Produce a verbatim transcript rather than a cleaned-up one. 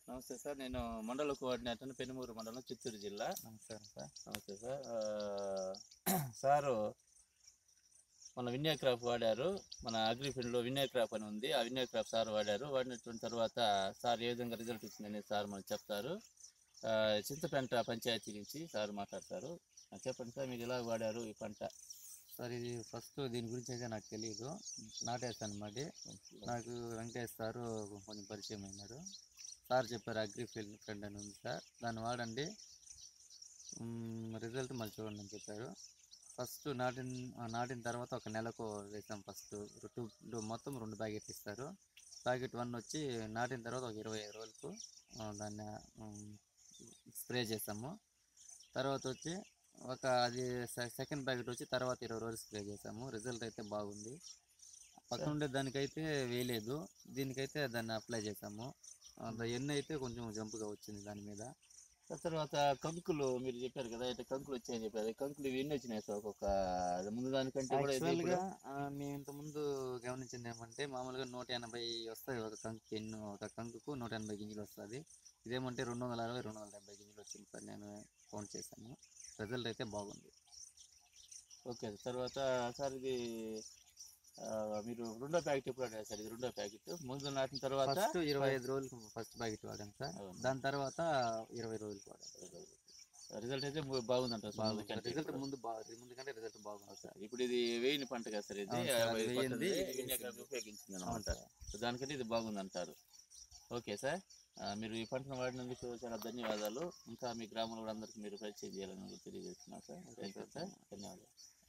నమస్తే సార్, నేను మండల కోఆర్డినేటర్, పెనుమూరు మండలం, చిత్తూరు జిల్లా. నమస్కారం సార్. నమస్తే సార్. సారు మన విన్యా క్రాప్ వాడారు, మన అగ్రిఫ్రెండ్లో విన్యా క్రాప్ అని ఉంది, ఆ విన్యా క్రాప్ సార్ వాడారు. వాడినటువంటి తర్వాత సార్ ఏ విధంగా రిజల్ట్ వచ్చిందని సార్ మనకు చెప్తారు. చింతపెంట పంచాయతీ నుంచి సార్ మాట్లాడతారు. చెప్పండి సార్, మీరు ఎలా వాడారు ఈ పంట? సార్ ఇది ఫస్ట్ దీని గురించి అయితే నాకు తెలియదు, నాటేస్తాను అన్నమాట. నాకు వెంకటేష్ సారు కొంచెం పరిచయం అయినారు. సార్ చెప్పారు అగ్రిఫీల్డ్ ఫ్రెండ్ అని ఉంది సార్, దాన్ని వాడండి, రిజల్ట్ మళ్ళీ చూడండి అని చెప్పారు. ఫస్ట్ నాటిన నాటిన తర్వాత ఒక నెలకు వేసాం. ఫస్ట్ టూ మొత్తం రెండు ప్యాకెట్లు ఇస్తారు. ప్యాకెట్ వన్ వచ్చి నాటిన తర్వాత ఒక ఇరవై ఐదు రోజులకు దాన్ని స్ప్రే చేసాము. తర్వాత వచ్చి ఒక అది సెకండ్ ప్యాకెట్ వచ్చి తర్వాత ఇరవై రోజులు స్ప్రే చేసాము. రిజల్ట్ అయితే బాగుంది. పక్కన ఉండే దానికైతే వేయలేదు, దీనికైతే దాన్ని అప్లై చేసాము. ఎన్ని అయితే కొంచెం జంపుగా వచ్చింది దాని మీద. తర్వాత కంకులు మీరు చెప్పారు కదా, అయితే కంకులు వచ్చాయని చెప్పారు. కంకులు ఇవి ఎన్ని వచ్చినాయి సార్? ఒక ముందు దానికంటే కూడా యాక్చువల్గా మేము ఇంతకుముందు గమనించింది ఏమంటే, మామూలుగా నూట ఎనభై వస్తాయి ఒక కంకు, ఎన్ను ఒక కంకుకు నూట ఎనభై గింజలు వస్తుంది. ఇదేమంటే రెండు వందల అరవై రెండు వందల డెబ్బై గింజలు వచ్చింది సార్. నేను కౌంట్ చేశాను, రిజల్ట్ అయితే బాగుంది. ఓకే. తర్వాత సార్ ఇది మీరు రెండో ప్యాకెట్ ఎప్పుడు వాడారు సార్? ఇది రెండో ప్యాకెట్ ముందు నాటిన తర్వాత ఫస్ట్ ఇరవై ఐదు రోజులకు ఫస్ట్ ప్యాకెట్ వాడాను సార్. దాని తర్వాత ఇరవై రోజులకు వాడాను. రిజల్ట్ అయితే బాగుందంటారు. రిజల్ట్ ముందు ముందు కంటే రిజల్ట్ బాగుంది సార్. ఇప్పుడు ఇది వేయిన పంట కదా సార్, ఇది ఉపయోగించింది అనమాట. దానికంటే ఇది బాగుంది అంటారు. ఓకే సార్, మీరు ఈ పంటను వాడినందుకు చాలా ధన్యవాదాలు. ఇంకా మీ గ్రామంలో కూడా అందరికీ మీరు పరిచయం చేయాలని తెలియజేస్తున్నారు సార్. థ్యాంక్ యూ సార్, ధన్యవాదాలు.